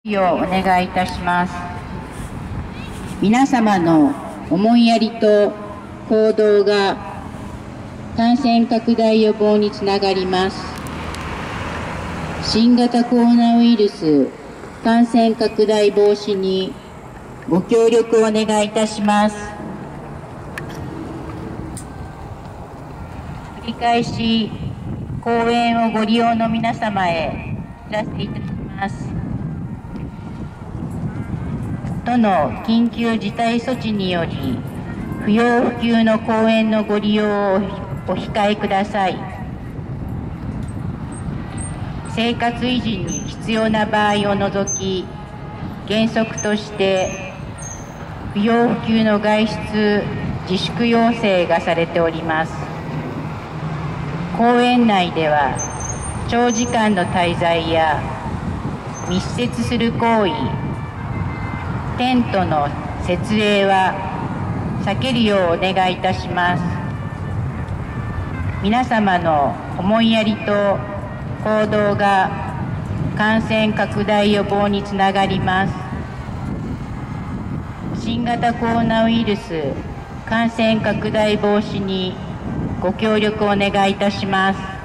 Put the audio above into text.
をお願いいたします。皆様の思いやりと行動が感染拡大予防につながります。新型コロナウイルス感染拡大防止にご協力をお願いいたします。繰り返し講演をご利用の皆様へお知らせいたします。都の緊急事態措置により不要不急の講演のご利用をお控えください。生活維持に必要な場合を除き、原則として不要不急の外出自粛要請がされております。公園内では長時間の滞在や密接する行為、テントの設営は避けるようお願いいたします。皆様の思いやりと行動が感染拡大予防につながります。新型コロナウイルス感染拡大防止にご協力をお願いいたします。